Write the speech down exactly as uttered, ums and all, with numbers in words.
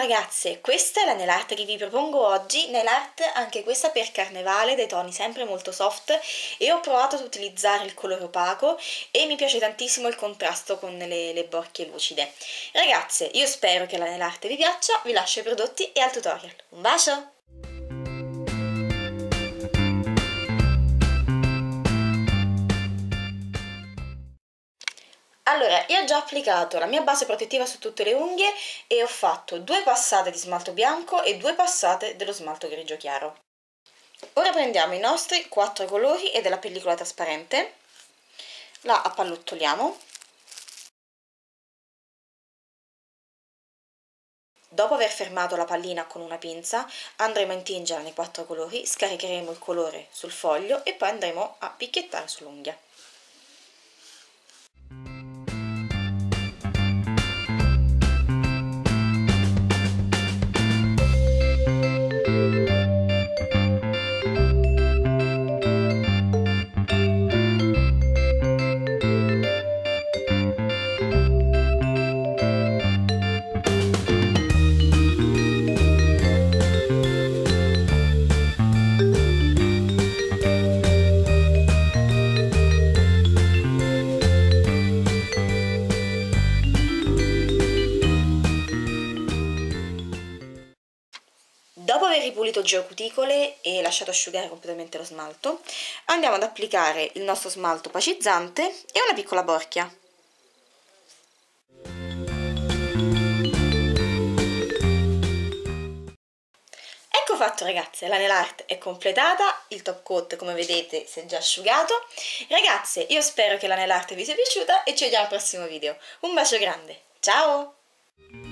ragazze, questa è la nail art che vi propongo oggi, nail art anche questa per carnevale, dai toni sempre molto soft e ho provato ad utilizzare il colore opaco e mi piace tantissimo il contrasto con le, le borchie lucide. Ragazze, io spero che la nail art vi piaccia, vi lascio i prodotti e al tutorial. Un bacio! Allora, io ho già applicato la mia base protettiva su tutte le unghie e ho fatto due passate di smalto bianco e due passate dello smalto grigio chiaro. Ora prendiamo i nostri quattro colori e della pellicola trasparente, la appallottoliamo. Dopo aver fermato la pallina con una pinza, andremo a intingerla nei quattro colori, scaricheremo il colore sul foglio e poi andremo a picchiettare sull'unghia. Dopo aver ripulito il geocuticole e lasciato asciugare completamente lo smalto, andiamo ad applicare il nostro smalto opacizzante e una piccola borchia. Ecco fatto ragazze, la nail art è completata, il top coat come vedete si è già asciugato. Ragazze, io spero che la nail art vi sia piaciuta e ci vediamo al prossimo video. Un bacio grande, ciao!